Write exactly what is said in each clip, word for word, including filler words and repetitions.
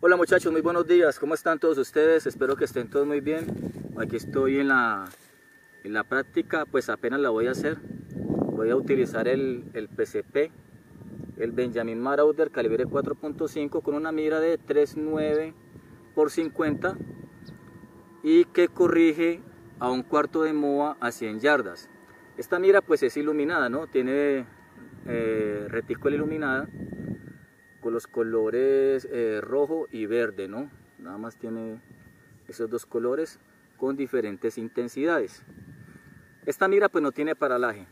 Hola muchachos, muy buenos días, ¿cómo están todos ustedes? Espero que estén todos muy bien. Aquí estoy en la, en la práctica, pues apenas la voy a hacer. Voy a utilizar el, el P C P, el Benjamin Marauder calibre cuatro punto cinco con una mira de tres punto nueve por cincuenta y que corrige a un cuarto de moa a cien yardas. Esta mira pues es iluminada, ¿no? Tiene eh, retícula iluminada con los colores eh, rojo y verde, ¿no? Nada más tiene esos dos colores con diferentes intensidades. Esta mira pues no tiene paralaje.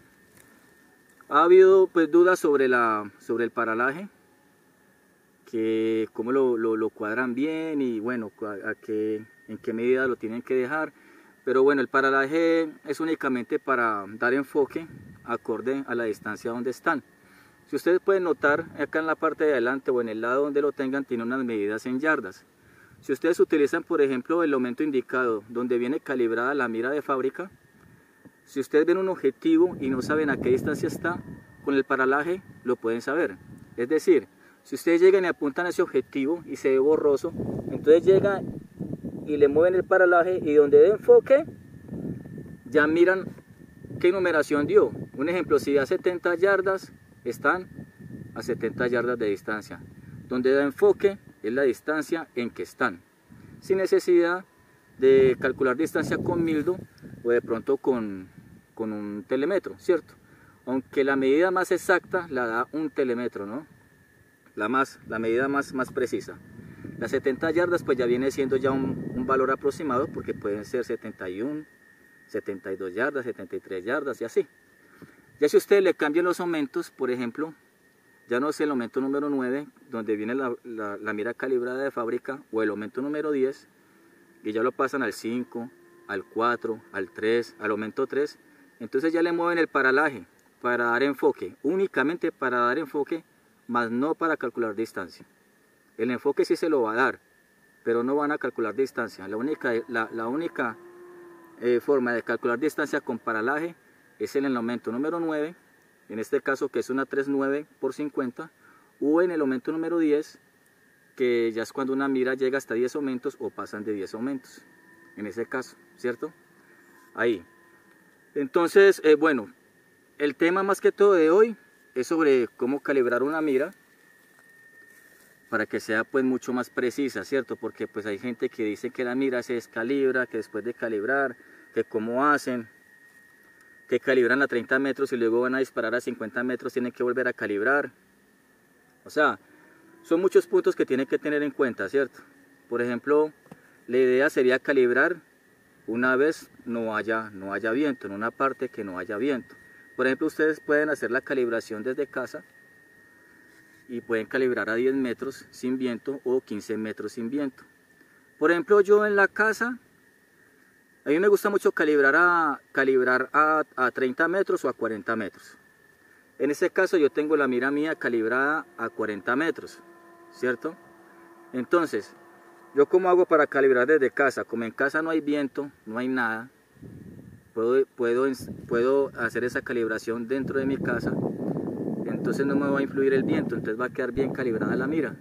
Ha habido pues dudas sobre, la, sobre el paralaje, que cómo lo, lo, lo cuadran bien y bueno, a, a qué, en qué medida lo tienen que dejar. Pero bueno, el paralaje es únicamente para dar enfoque acorde a la distancia donde están. Si ustedes pueden notar, acá en la parte de adelante o en el lado donde lo tengan, tiene unas medidas en yardas. Si ustedes utilizan, por ejemplo, el aumento indicado, donde viene calibrada la mira de fábrica, si ustedes ven un objetivo y no saben a qué distancia está, con el paralaje lo pueden saber. Es decir, si ustedes llegan y apuntan a ese objetivo y se ve borroso, entonces llegan y le mueven el paralaje y donde dé enfoque, ya miran qué numeración dio. Un ejemplo, si da setenta yardas, están a setenta yardas de distancia. Donde da enfoque es la distancia en que están, sin necesidad de calcular distancia con mildo o de pronto con, con un telemetro, ¿cierto? Aunque la medida más exacta la da un telemetro, ¿no? La, más, la medida más, más precisa. Las setenta yardas pues ya viene siendo ya un, un valor aproximado, porque pueden ser setenta y uno, setenta y dos yardas, setenta y tres yardas y así. Ya si ustedes le cambian los aumentos, por ejemplo, ya no es el aumento número nueve, donde viene la, la, la mira calibrada de fábrica, o el aumento número diez, y ya lo pasan al cinco, al cuatro, al tres, al aumento tres, entonces ya le mueven el paralaje para dar enfoque, únicamente para dar enfoque, más no para calcular distancia. El enfoque sí se lo va a dar, pero no van a calcular distancia. La única, la, la única eh, forma de calcular distancia con paralaje es en el aumento número nueve, en este caso que es una tres punto nueve por cincuenta, o en el aumento número diez, que ya es cuando una mira llega hasta diez aumentos o pasan de diez aumentos, en ese caso, ¿cierto? Ahí. Entonces, eh, bueno, el tema más que todo de hoy es sobre cómo calibrar una mira para que sea pues mucho más precisa, ¿cierto? Porque pues hay gente que dice que la mira se descalibra, que después de calibrar, que cómo hacen, que calibran a treinta metros y luego van a disparar a cincuenta metros, tienen que volver a calibrar. O sea, son muchos puntos que tienen que tener en cuenta, ¿cierto? Por ejemplo, la idea sería calibrar una vez no haya, no haya viento, en una parte que no haya viento. Por ejemplo, ustedes pueden hacer la calibración desde casa y pueden calibrar a diez metros sin viento o quince metros sin viento. Por ejemplo, yo en la casa, a mí me gusta mucho calibrar a, calibrar a, a treinta metros o a cuarenta metros. En este caso yo tengo la mira mía calibrada a cuarenta metros, ¿cierto? Entonces, ¿yo cómo hago para calibrar desde casa? Como en casa no hay viento, no hay nada, puedo, puedo, puedo hacer esa calibración dentro de mi casa, entonces no me va a influir el viento, entonces va a quedar bien calibrada la mira.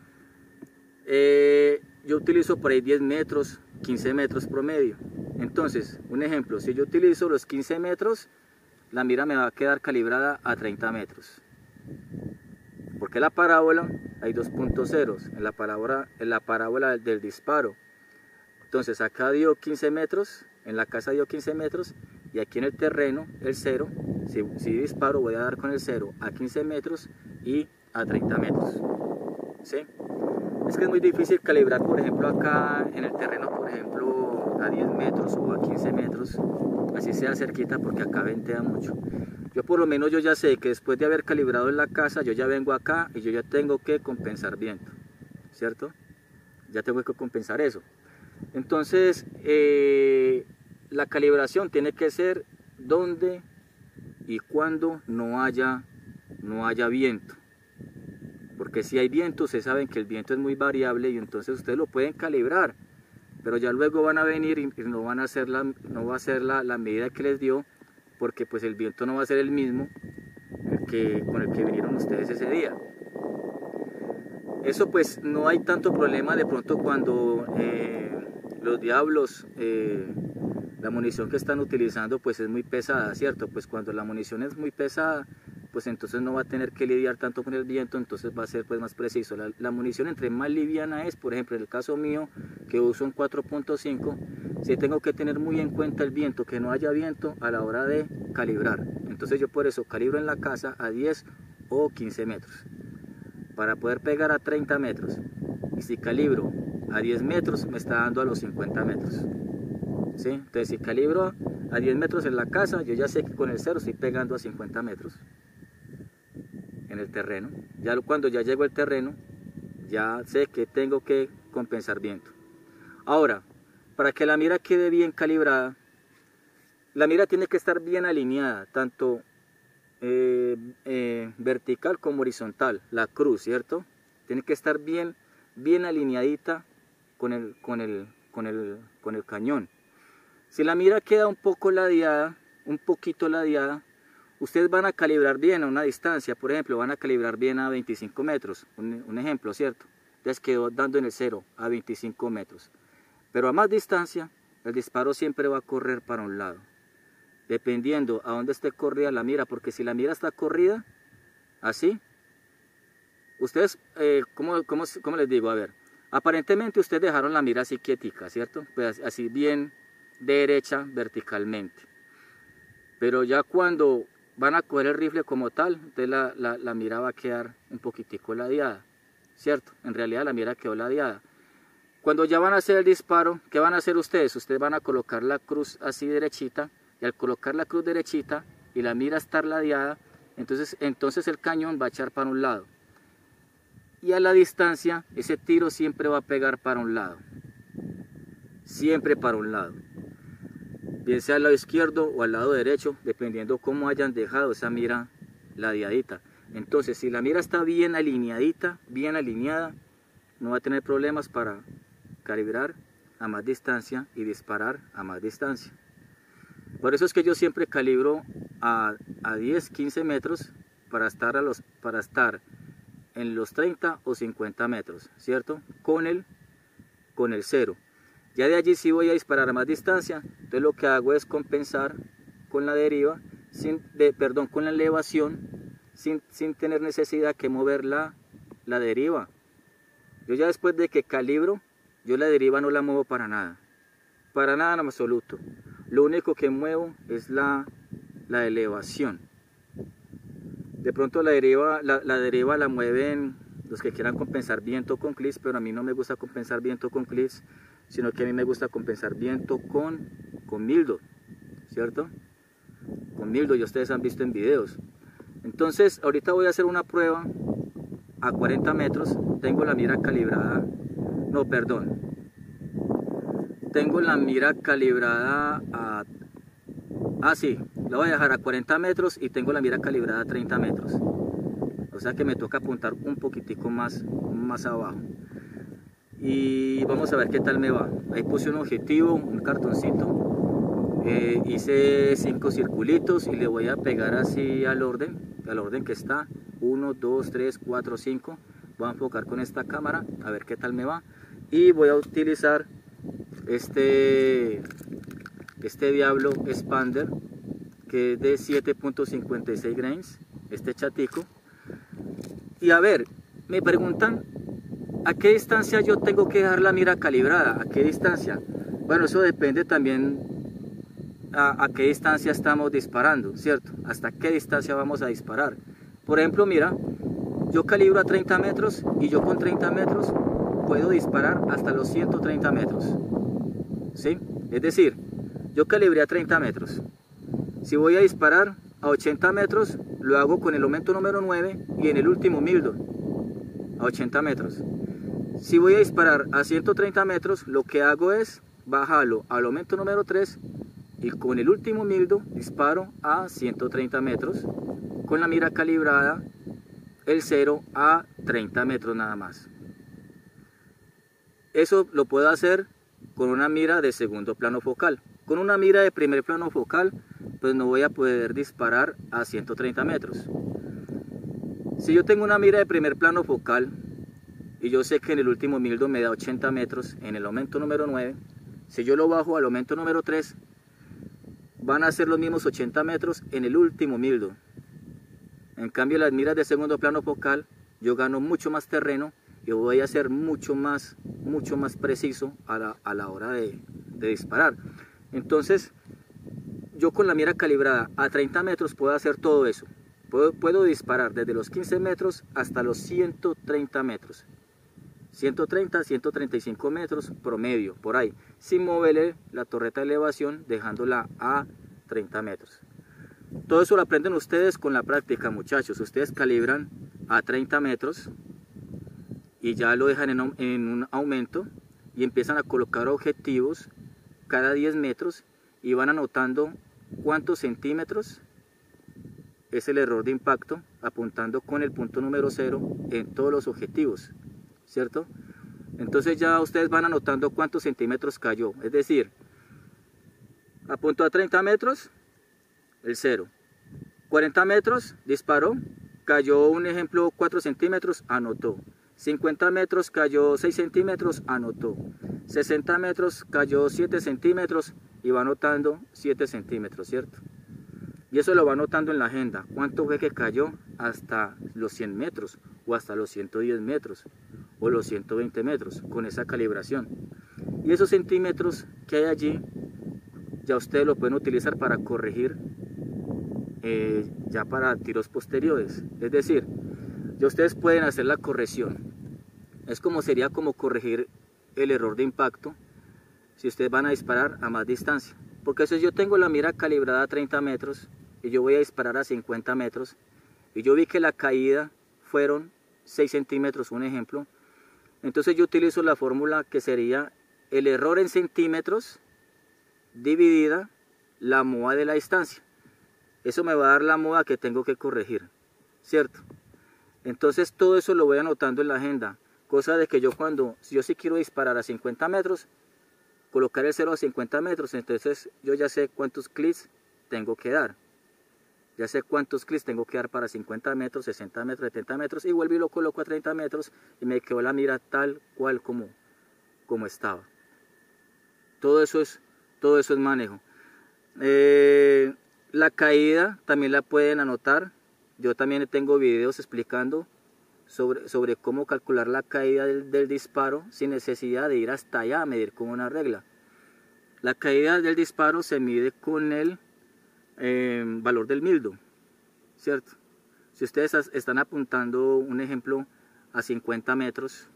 Eh, yo utilizo por ahí diez metros, quince metros promedio. Entonces, un ejemplo, si yo utilizo los quince metros, la mira me va a quedar calibrada a treinta metros. Porque la parábola hay dos puntos ceros en la parábola, en la parábola del disparo. Entonces acá dio quince metros, en la casa dio quince metros, y aquí en el terreno el cero, si, si disparo voy a dar con el cero a quince metros y a treinta metros. ¿Sí? Es que es muy difícil calibrar, por ejemplo, acá en el terreno, por ejemplo, a diez metros o a quince metros, así sea cerquita, porque acá ventea mucho. Yo por lo menos yo ya sé que después de haber calibrado en la casa, yo ya vengo acá y yo ya tengo que compensar viento, ¿cierto? Ya tengo que compensar eso. Entonces, eh, la calibración tiene que ser donde y cuando no haya, no haya viento. Porque si hay viento, ustedes saben que el viento es muy variable y entonces ustedes lo pueden calibrar, pero ya luego van a venir y no van a hacer la, no va a ser la, la medida que les dio, porque pues el viento no va a ser el mismo que, con el que vinieron ustedes ese día. Eso pues no hay tanto problema de pronto cuando eh, los diablos, eh, la munición que están utilizando pues es muy pesada, ¿cierto? Pues cuando la munición es muy pesada, pues entonces no va a tener que lidiar tanto con el viento, entonces va a ser pues más preciso. La, la munición entre más liviana es, por ejemplo en el caso mío que uso un cuatro punto cinco, sí tengo que tener muy en cuenta el viento, que no haya viento a la hora de calibrar. Entonces yo por eso calibro en la casa a diez o quince metros, para poder pegar a treinta metros. Y si calibro a diez metros me está dando a los cincuenta metros. ¿Sí? Entonces si calibro a diez metros en la casa, yo ya sé que con el cero estoy pegando a cincuenta metros en el terreno. Ya cuando ya llego al terreno, ya sé que tengo que compensar viento. Ahora, para que la mira quede bien calibrada, la mira tiene que estar bien alineada, tanto eh, eh, vertical como horizontal, la cruz, ¿cierto? Tiene que estar bien, bien alineadita con el, con el, con el, con el cañón. Si la mira queda un poco ladeada, un poquito ladeada, ustedes van a calibrar bien a una distancia, por ejemplo, van a calibrar bien a veinticinco metros, un, un ejemplo, ¿cierto? Entonces quedó dando en el cero a veinticinco metros. Pero a más distancia, el disparo siempre va a correr para un lado, dependiendo a dónde esté corrida la mira, porque si la mira está corrida, así, ustedes, eh, ¿cómo, cómo, cómo les digo? A ver, aparentemente ustedes dejaron la mira así quietica, ¿cierto? Pues así bien derecha verticalmente. Pero ya cuando van a coger el rifle como tal, entonces la, la, la mira va a quedar un poquitico ladeada, ¿cierto? En realidad la mira quedó ladeada. Cuando ya van a hacer el disparo, ¿qué van a hacer ustedes? Ustedes van a colocar la cruz así derechita, y al colocar la cruz derechita y la mira estar ladeada, entonces, entonces el cañón va a echar para un lado. Y a la distancia, ese tiro siempre va a pegar para un lado. Siempre para un lado. Bien sea al lado izquierdo o al lado derecho, dependiendo cómo hayan dejado esa mira ladeadita. Entonces, si la mira está bien alineadita, bien alineada, no va a tener problemas para calibrar a más distancia y disparar a más distancia. Por eso es que yo siempre calibro a, a diez, quince metros para estar, a los, para estar en los treinta o cincuenta metros, ¿cierto? Con el, con el cero. Ya de allí sí voy a disparar a más distancia, entonces lo que hago es compensar con la deriva, sin, de, perdón, con la elevación, sin, sin tener necesidad que mover la, la deriva. Yo ya después de que calibro, yo la deriva no la muevo para nada, para nada en absoluto. Lo único que muevo es la, la elevación. De pronto la deriva, la, la deriva la mueven los que quieran compensar viento con clips, pero a mí no me gusta compensar viento con clips, sino que a mí me gusta compensar viento con, con mildo, ¿cierto? Con mildo, y ustedes han visto en videos. Entonces, ahorita voy a hacer una prueba a cuarenta metros, tengo la mira calibrada, no, perdón, tengo la mira calibrada a, ah sí, la voy a dejar a cuarenta metros y tengo la mira calibrada a treinta metros, o sea que me toca apuntar un poquitico más, más abajo. Y vamos a ver qué tal me va. Ahí puse un objetivo, un cartoncito, eh, hice cinco circulitos y le voy a pegar así al orden, al orden que está, uno, dos, tres, cuatro, cinco. Voy a enfocar con esta cámara a ver qué tal me va, y voy a utilizar este, este Diablo Expander, que es de siete punto cincuenta y seis grains, este chatico. Y a ver, me preguntan, ¿a qué distancia yo tengo que dejar la mira calibrada? ¿A qué distancia? Bueno, eso depende también a, a qué distancia estamos disparando, ¿cierto? Hasta qué distancia vamos a disparar. Por ejemplo, mira, yo calibro a treinta metros y yo con treinta metros puedo disparar hasta los ciento treinta metros, ¿sí? Es decir, yo calibré a treinta metros. Si voy a disparar a ochenta metros, lo hago con el aumento número nueve y en el último mildo, a ochenta metros. Si voy a disparar a ciento treinta metros, lo que hago es bajarlo al aumento número tres y con el último mildo disparo a ciento treinta metros con la mira calibrada el cero a treinta metros nada más. Eso lo puedo hacer con una mira de segundo plano focal. Con una mira de primer plano focal, pues no voy a poder disparar a ciento treinta metros. Si yo tengo una mira de primer plano focal y yo sé que en el último mildo me da ochenta metros en el aumento número nueve, si yo lo bajo al aumento número tres, van a ser los mismos ochenta metros en el último mildo. En cambio, las miras de segundo plano focal, yo gano mucho más terreno y voy a ser mucho más, mucho más preciso a la, a la hora de, de disparar. Entonces, yo con la mira calibrada a treinta metros puedo hacer todo eso. Puedo, puedo disparar desde los quince metros hasta los ciento treinta metros. ciento treinta, ciento treinta y cinco metros promedio, por ahí, sin moverle la torreta de elevación, dejándola a treinta metros. Todo eso lo aprenden ustedes con la práctica, muchachos. Ustedes calibran a treinta metros y ya lo dejan en, en un aumento y empiezan a colocar objetivos cada diez metros y van anotando cuántos centímetros es el error de impacto, apuntando con el punto número cero en todos los objetivos, ¿cierto? Entonces ya ustedes van anotando cuántos centímetros cayó, es decir, apuntó a treinta metros, el cero, cuarenta metros, disparó, cayó un ejemplo cuatro centímetros, anotó, cincuenta metros cayó seis centímetros, anotó, sesenta metros cayó siete centímetros y va anotando siete centímetros, ¿cierto? Y eso lo va anotando en la agenda, cuánto fue que cayó hasta los cien metros o hasta los ciento diez metros o los ciento veinte metros con esa calibración. Y esos centímetros que hay allí ya ustedes lo pueden utilizar para corregir eh, ya para tiros posteriores. Es decir, ya ustedes pueden hacer la corrección. Es como sería como corregir el error de impacto si ustedes van a disparar a más distancia. Porque si yo tengo la mira calibrada a treinta metros y yo voy a disparar a cincuenta metros y yo vi que la caída fueron seis centímetros, un ejemplo, entonces yo utilizo la fórmula que sería el error en centímetros dividida la moda de la distancia. Eso me va a dar la moda que tengo que corregir, ¿cierto? Entonces todo eso lo voy anotando en la agenda, cosa de que yo cuando, si yo sí quiero disparar a cincuenta metros, colocar el cero a cincuenta metros, entonces yo ya sé cuántos clics tengo que dar. Ya sé cuántos clics tengo que dar para cincuenta metros, sesenta metros, setenta metros, y vuelvo y lo coloco a treinta metros y me quedó la mira tal cual como, como estaba. Todo eso es, todo eso es manejo. Eh, la caída también la pueden anotar. Yo también tengo videos explicando sobre, sobre cómo calcular la caída del, del disparo sin necesidad de ir hasta allá a medir con una regla. La caída del disparo se mide con el eh, valor del mildo, ¿cierto? Si ustedes están apuntando un ejemplo a cincuenta metros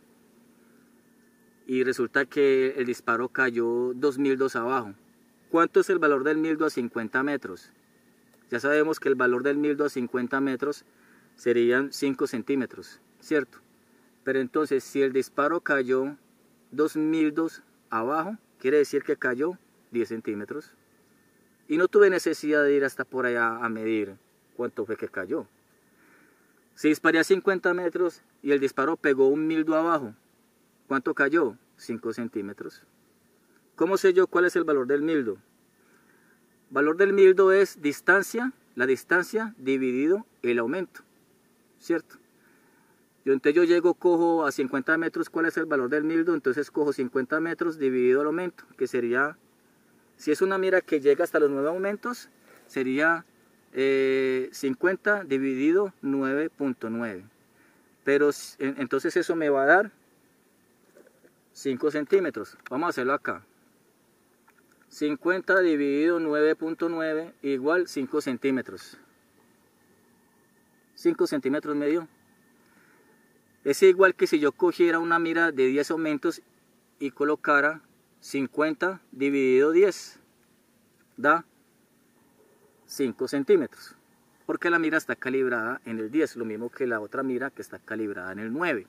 y resulta que el disparo cayó dos mildos abajo, ¿cuánto es el valor del mildo a cincuenta metros? Ya sabemos que el valor del mildo a cincuenta metros serían cinco centímetros, ¿cierto? Pero entonces si el disparo cayó dos mildos abajo, quiere decir que cayó diez centímetros. Y no tuve necesidad de ir hasta por allá a medir cuánto fue que cayó. Si disparé a cincuenta metros y el disparo pegó un mildo abajo, ¿cuánto cayó? cinco centímetros. ¿Cómo sé yo cuál es el valor del mildo? Valor del mildo es distancia, la distancia dividido el aumento, ¿cierto? Yo, entonces yo llego, cojo a cincuenta metros, ¿cuál es el valor del mildo? Entonces cojo cincuenta metros dividido el aumento, que sería, si es una mira que llega hasta los nueve aumentos, sería eh, cincuenta dividido nueve punto nueve. Pero entonces eso me va a dar cinco centímetros. Vamos a hacerlo acá. cincuenta dividido nueve punto nueve igual cinco centímetros. cinco centímetros me dio. Es igual que si yo cogiera una mira de diez aumentos y colocara cincuenta dividido diez. Da cinco centímetros. Porque la mira está calibrada en el diez, lo mismo que la otra mira que está calibrada en el nueve.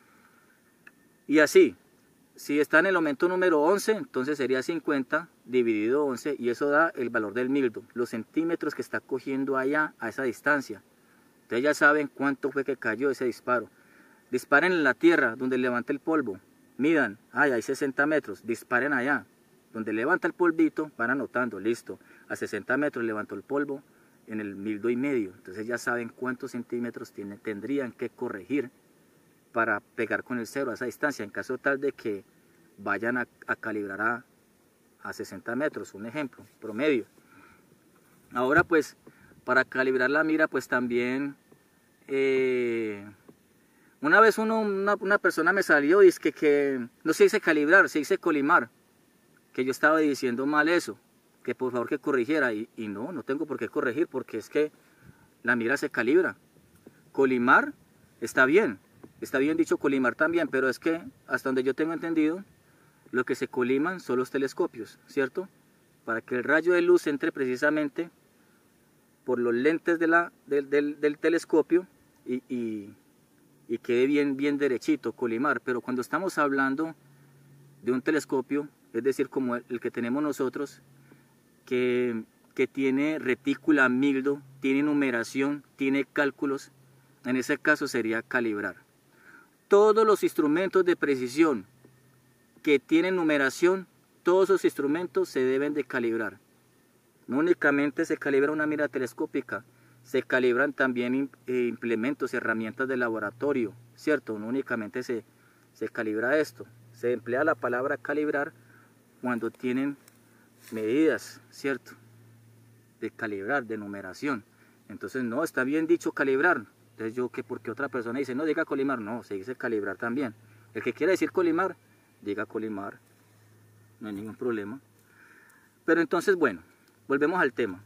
Y así, si está en el aumento número once, entonces sería cincuenta dividido once y eso da el valor del mildo, los centímetros que está cogiendo allá a esa distancia. Ustedes ya saben cuánto fue que cayó ese disparo. Disparen en la tierra donde levanta el polvo, midan, ay, hay sesenta metros, disparen allá. Donde levanta el polvito, van anotando, listo, a sesenta metros levantó el polvo en el mildo y medio. Entonces ya saben cuántos centímetros tiene, tendrían que corregir para pegar con el cero a esa distancia, en caso tal de que vayan a, a calibrar a, a sesenta metros, un ejemplo, promedio. Ahora pues, para calibrar la mira, pues también, eh, una vez uno, una, una persona me salió y dice que, que no se dice calibrar, se dice colimar, que yo estaba diciendo mal eso, que por favor que corrigiera, y, y no, no tengo por qué corregir, porque es que la mira se calibra. Colimar está bien, está bien dicho colimar también, pero es que hasta donde yo tengo entendido, lo que se coliman son los telescopios, ¿cierto? Para que el rayo de luz entre precisamente por los lentes de la, del, del, del telescopio y, y, y quede bien, bien derechito, colimar. Pero cuando estamos hablando de un telescopio, es decir, como el, el que tenemos nosotros, que, que tiene retícula, mildo, tiene numeración, tiene cálculos, en ese caso sería calibrar. Todos los instrumentos de precisión que tienen numeración, todos esos instrumentos se deben de calibrar. No únicamente se calibra una mira telescópica, se calibran también implementos, herramientas de laboratorio, ¿cierto? No únicamente se, se calibra esto, se emplea la palabra calibrar cuando tienen medidas, ¿cierto? De calibrar, de numeración. Entonces no, está bien dicho calibrar. Entonces yo, que porque otra persona dice, no, diga colimar, no, se dice calibrar también. El que quiera decir colimar, diga colimar, no hay ningún problema. Pero entonces, bueno, volvemos al tema.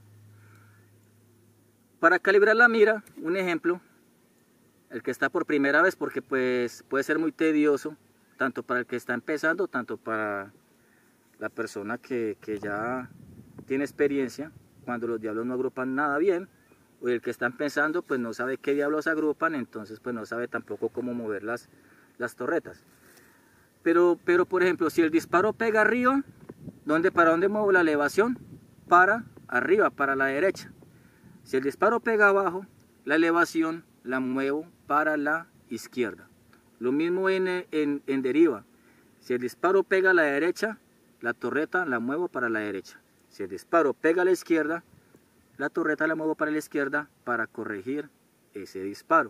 Para calibrar la mira, un ejemplo, el que está por primera vez, porque pues puede ser muy tedioso, tanto para el que está empezando, tanto para la persona que, que ya tiene experiencia, cuando los diablos no agrupan nada bien, o el que está empezando pues no sabe qué diablos agrupan, entonces pues no sabe tampoco cómo mover las, las torretas. Pero, pero por ejemplo, si el disparo pega arriba, ¿dónde, ¿para dónde muevo la elevación? Para arriba, para la derecha. Si el disparo pega abajo, la elevación la muevo para la izquierda. Lo mismo en, en, en deriva. Si el disparo pega a la derecha, la torreta la muevo para la derecha. Si el disparo pega a la izquierda, la torreta la muevo para la izquierda para corregir ese disparo.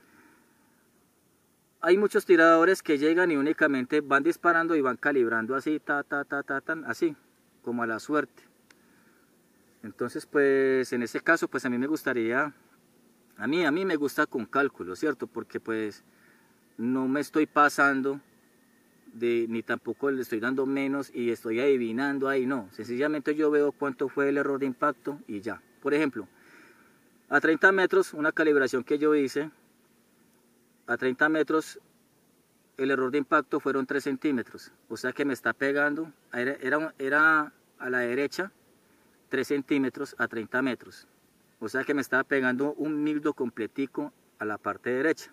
Hay muchos tiradores que llegan y únicamente van disparando y van calibrando así, ta, ta, ta, ta, tan, así, como a la suerte. Entonces, pues, en ese caso, pues a mí me gustaría, a mí, a mí me gusta con cálculo, ¿cierto? Porque pues no me estoy pasando de, ni tampoco le estoy dando menos y estoy adivinando ahí, no. Sencillamente yo veo cuánto fue el error de impacto y ya. Por ejemplo, a treinta metros, una calibración que yo hice, a treinta metros el error de impacto fueron tres centímetros, o sea que me está pegando, era, era, era a la derecha tres centímetros a treinta metros, o sea que me estaba pegando un mildo completico a la parte derecha.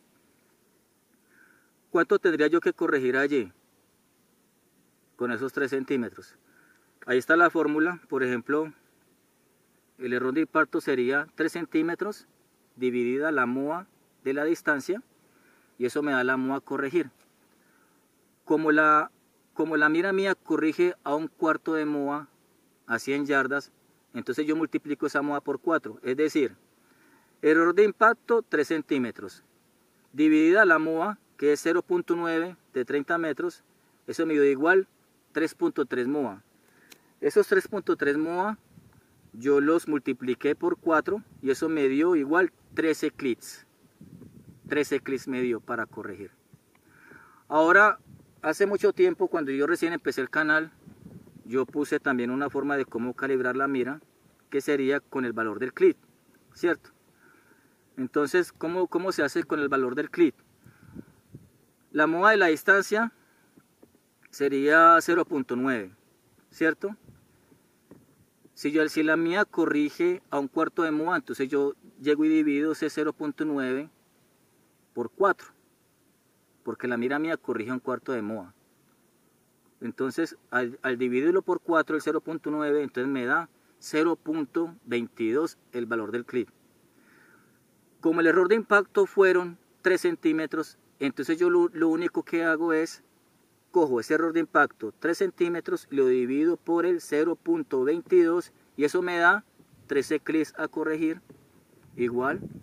¿Cuánto tendría yo que corregir allí con esos tres centímetros? Ahí está la fórmula. Por ejemplo, el error de impacto sería tres centímetros dividida la MOA de la distancia, y eso me da la MOA a corregir. Como la, como la mira mía corrige a un cuarto de MOA a cien yardas, entonces yo multiplico esa MOA por cuatro, es decir, error de impacto tres centímetros, dividida la MOA, que es cero punto nueve de treinta metros, eso me dio igual tres punto tres MOA. Esos tres punto tres MOA yo los multipliqué por cuatro y eso me dio igual trece clics. trece clics me dio para corregir. Ahora, hace mucho tiempo, cuando yo recién empecé el canal, yo puse también una forma de cómo calibrar la mira, que sería con el valor del clic, ¿cierto? Entonces, ¿cómo, cómo se hace con el valor del clic? La MOA de la distancia sería cero punto nueve, ¿cierto? Si, yo, si la mía corrige a un cuarto de MOA, entonces yo llego y divido ese cero punto nueve por cuatro, porque la mira mía corrige a un cuarto de MOA. Entonces, al, al dividirlo por cuatro, el cero punto nueve, entonces me da cero punto veintidós el valor del clic. Como el error de impacto fueron tres centímetros, entonces yo lo, lo único que hago es, cojo ese error de impacto, tres centímetros, lo divido por el cero punto veintidós y eso me da trece clics a corregir, igual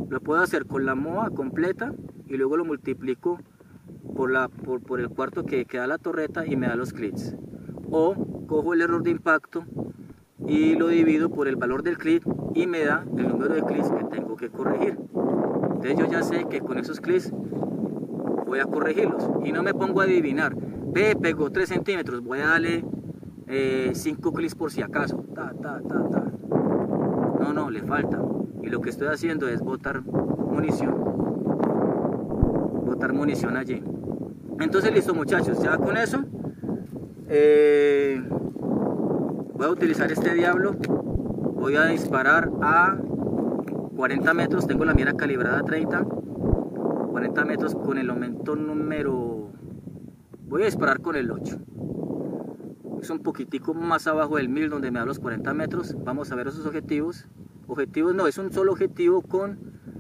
Lo puedo hacer con la moa completa y luego lo multiplico por, la, por, por el cuarto que, que da la torreta y me da los clics. O cojo el error de impacto y lo divido por el valor del clic y me da el número de clics que tengo que corregir. Entonces yo ya sé que con esos clics voy a corregirlos y no me pongo a adivinar. Ve, pegó tres centímetros, voy a darle eh, cinco clics por si acaso. Ta, ta, ta, ta. No, no, le falta. Y lo que estoy haciendo es botar munición. Botar munición allí. Entonces listo, muchachos, ya con eso eh, voy a utilizar este diablo. Voy a disparar a cuarenta metros. Tengo la mira calibrada a treinta. cuarenta metros con el aumento número... Voy a disparar con el ocho. Es un poquitico más abajo del mil donde me da los cuarenta metros. Vamos a ver esos objetivos. Objetivos no, es un solo objetivo con,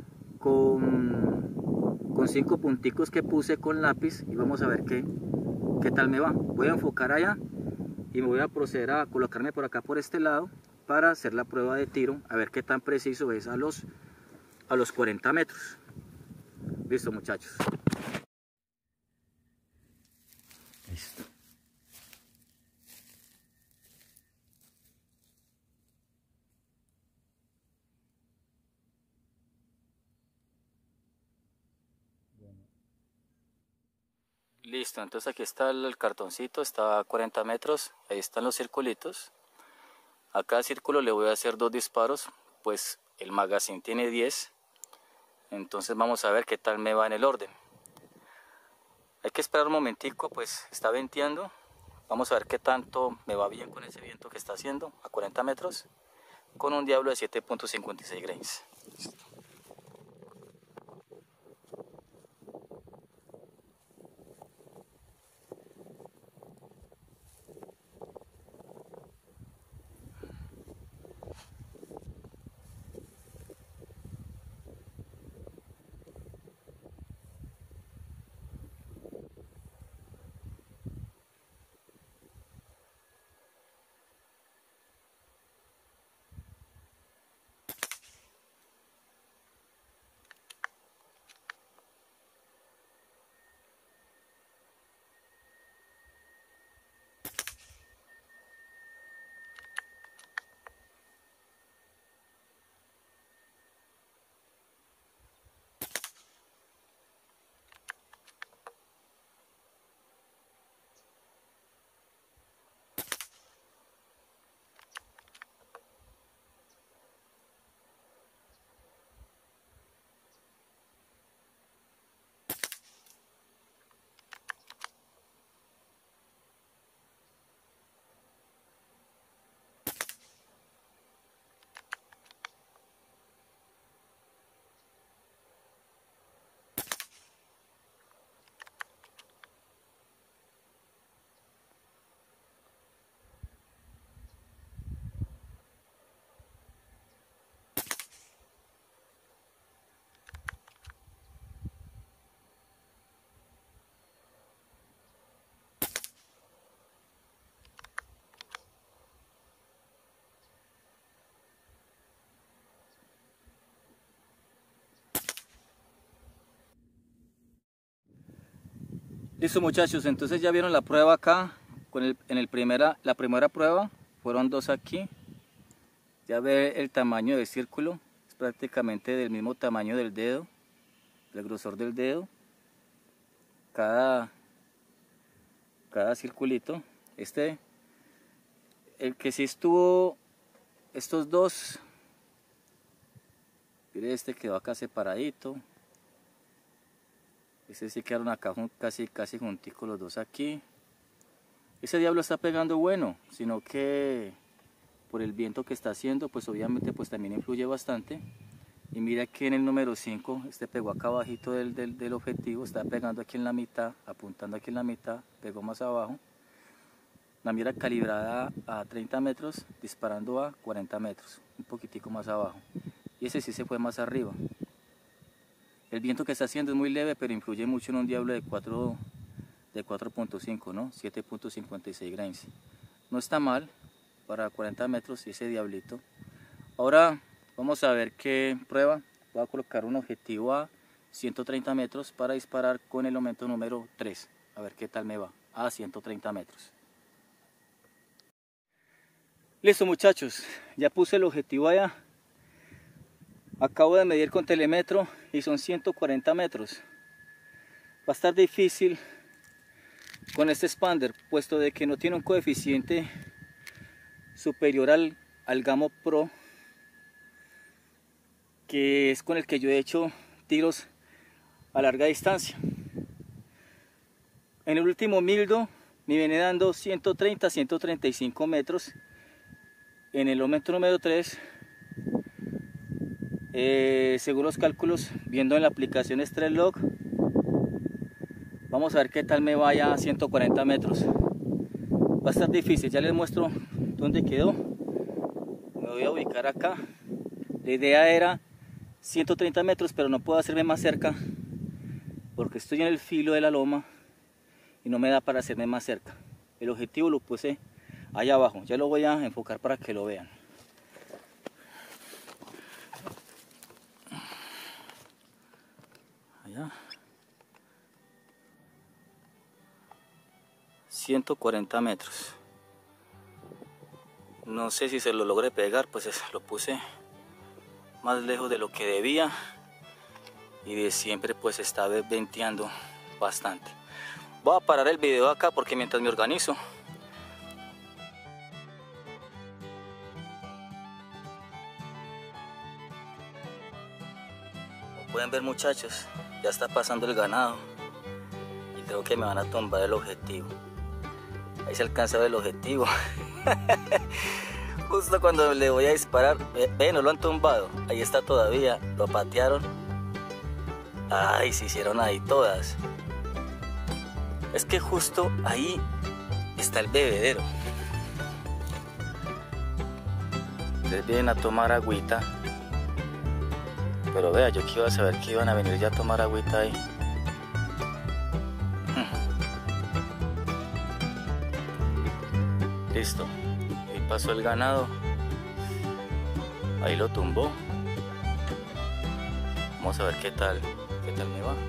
con, con cinco punticos que puse con lápiz. Y vamos a ver qué, qué tal me va. Voy a enfocar allá y me voy a proceder a colocarme por acá por este lado para hacer la prueba de tiro. A ver qué tan preciso es a los, a los cuarenta metros. Listo, muchachos. Listo. Listo, entonces aquí está el cartoncito, está a cuarenta metros, ahí están los circulitos. A cada círculo le voy a hacer dos disparos, pues el magazine tiene diez. Entonces vamos a ver qué tal me va en el orden. Hay que esperar un momentico, pues está venteando. Vamos a ver qué tanto me va bien con ese viento que está haciendo a cuarenta metros con un diablo de siete punto cincuenta y seis grains. Listo. Listo, muchachos, entonces ya vieron la prueba acá. Con el, en el primera, la primera prueba fueron dos aquí. Ya ve el tamaño del círculo, es prácticamente del mismo tamaño del dedo, el grosor del dedo. Cada, cada circulito. Este, el que sí estuvo, estos dos, mire, este quedó acá separadito. Este sí quedaron acá casi, casi junticos los dos aquí. Ese diablo está pegando bueno, sino que por el viento que está haciendo, pues obviamente pues también influye bastante. Y mira que en el número cinco, este pegó acá abajito del, del, del objetivo, está pegando aquí en la mitad, apuntando aquí en la mitad, pegó más abajo. La mira calibrada a treinta metros, disparando a cuarenta metros, un poquitico más abajo. Y ese sí se fue más arriba. El viento que está haciendo es muy leve, pero influye mucho en un diablo de cuatro punto cinco, ¿no? siete punto cincuenta y seis grains. No está mal para cuarenta metros y ese diablito. Ahora vamos a ver qué prueba. voy a colocar un objetivo a ciento treinta metros para disparar con el aumento número tres. A ver qué tal me va a ciento treinta metros. Listo muchachos, ya puse el objetivo allá. Acabo de medir con telemetro y son ciento cuarenta metros. Va a estar difícil con este expander, puesto de que no tiene un coeficiente superior al, al Gamo Pro, que es con el que yo he hecho tiros a larga distancia. En el último mildo me viene dando ciento treinta a ciento treinta y cinco metros. En el aumento número tres, eh, según los cálculos, viendo en la aplicación StrelLog, vamos a ver qué tal me vaya a ciento cuarenta metros. Va a estar difícil, ya les muestro dónde quedó. Me voy a ubicar acá. La idea era ciento treinta metros, pero no puedo hacerme más cerca porque estoy en el filo de la loma y no me da para hacerme más cerca. El objetivo lo puse allá abajo, ya lo voy a enfocar para que lo vean. Allá. ciento cuarenta metros. No sé si se lo logré pegar, pues lo puse más lejos de lo que debía y de siempre pues está venteando bastante. Voy a parar el video acá porque mientras me organizo, como pueden ver muchachos, ya está pasando el ganado y creo que me van a tumbar el objetivo. Ahí se alcanza a ver el objetivo. Justo cuando le voy a disparar, ve, ve, no lo han tumbado, ahí está todavía, lo patearon. Ay, se hicieron ahí todas. Es que justo ahí está el bebedero. Ustedes vienen a tomar agüita, pero vea, yo que iba a saber que iban a venir ya a tomar agüita ahí. Listo, ahí pasó el ganado, ahí lo tumbó. Vamos a ver qué tal, qué tal me va.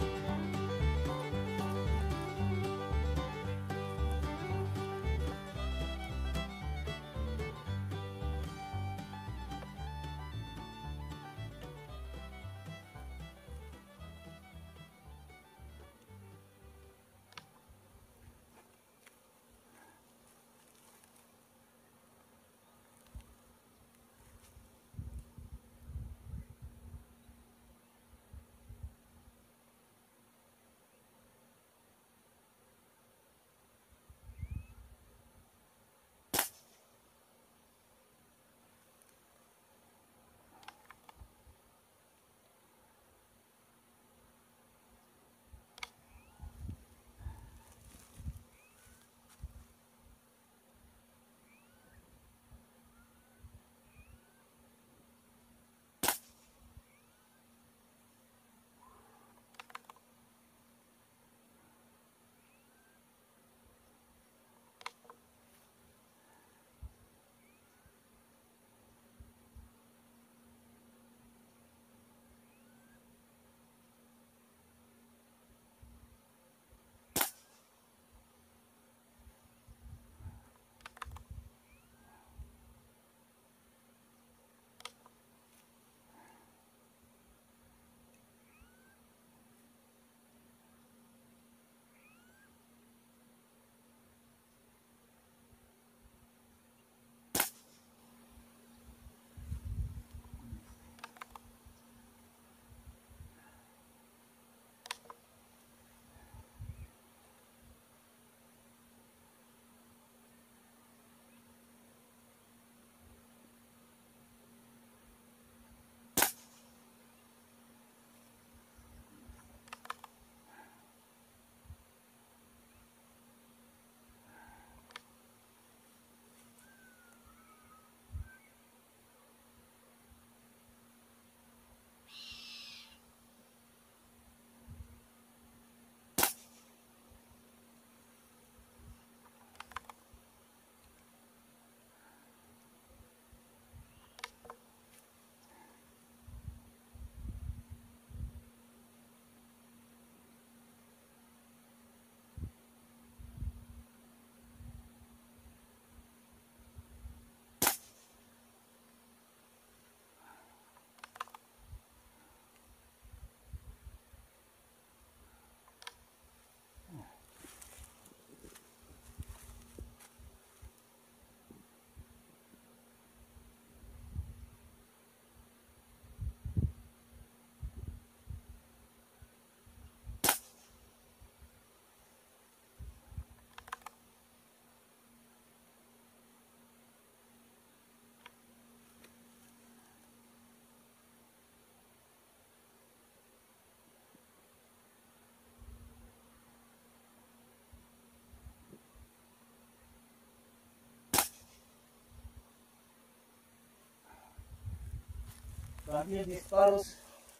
Van diez disparos.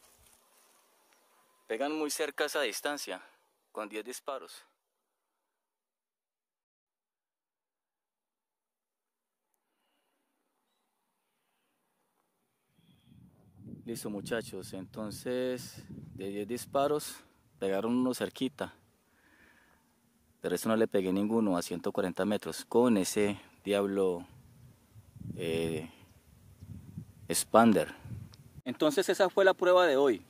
Pegan muy cerca a esa distancia, con diez disparos. Listo muchachos, entonces de diez disparos pegaron uno cerquita. De resto no le pegué ninguno a ciento cuarenta metros con ese Diablo eh, Expander. Entonces esa fue la prueba de hoy.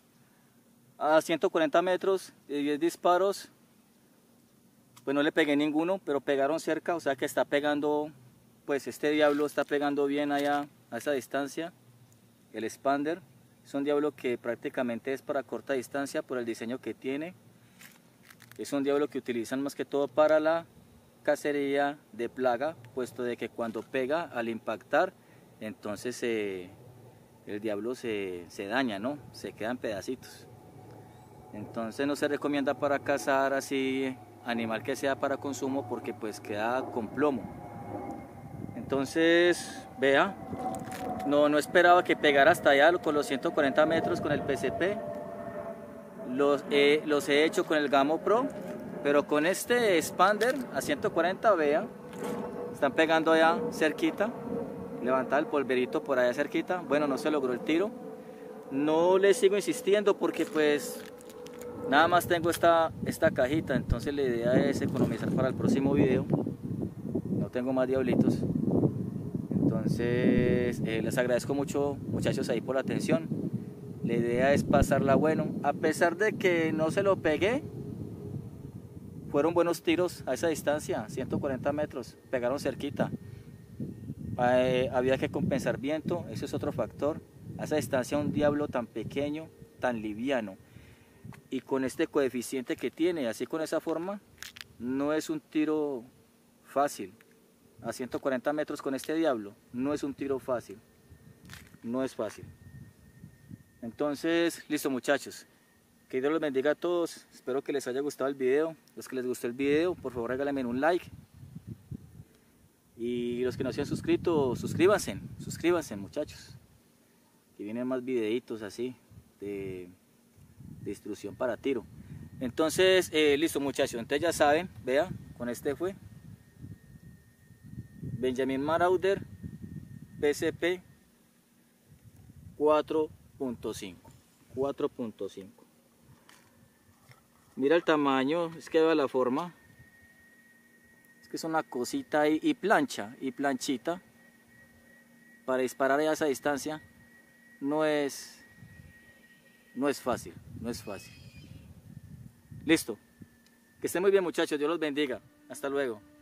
A ciento cuarenta metros de diez disparos, pues no le pegué ninguno, pero pegaron cerca, o sea que está pegando, pues este Diablo está pegando bien allá a esa distancia. El Expander es un Diablo que prácticamente es para corta distancia por el diseño que tiene. Es un Diablo que utilizan más que todo para la cacería de plaga, puesto de que cuando pega al impactar, entonces eh, el Diablo se, se daña, ¿no? Se queda en pedacitos. Entonces no se recomienda para cazar así animal que sea para consumo, porque pues queda con plomo. Entonces, vea, no, no esperaba que pegara hasta allá con los ciento cuarenta metros con el P C P. Los, eh, los he hecho con el Gamo Pro, pero con este Expander a ciento cuarenta, vea, están pegando allá cerquita. Levantar el polverito por allá cerquita. Bueno, no se logró el tiro. No le sigo insistiendo porque pues nada más tengo esta, esta cajita, entonces la idea es economizar para el próximo video. No tengo más diablitos. Entonces eh, les agradezco mucho muchachos ahí por la atención. La idea es pasarla bueno. A pesar de que no se lo pegué, fueron buenos tiros a esa distancia, ciento cuarenta metros, pegaron cerquita. Eh, había que compensar viento, eso es otro factor. A esa distancia un Diablo tan pequeño, tan liviano y con este coeficiente que tiene, así con esa forma, no es un tiro fácil. A ciento cuarenta metros con este Diablo no es un tiro fácil, no es fácil. Entonces, listo muchachos, que Dios los bendiga a todos, espero que les haya gustado el video. Los que les gustó el video, por favor regálenme un like. Y los que no se han suscrito, suscríbanse, suscríbanse muchachos, que vienen más videitos así de, de instrucción para tiro. Entonces, eh, listo muchachos, entonces ya saben, vea, con este fue Benjamin Marauder P C P cuatro punto cinco. cuatro punto cinco. Mira el tamaño, es que vea la forma. Es que es una cosita y, y plancha, y planchita. Para disparar a esa distancia no es, no es fácil, no es fácil. Listo. Que estén muy bien muchachos, Dios los bendiga. Hasta luego.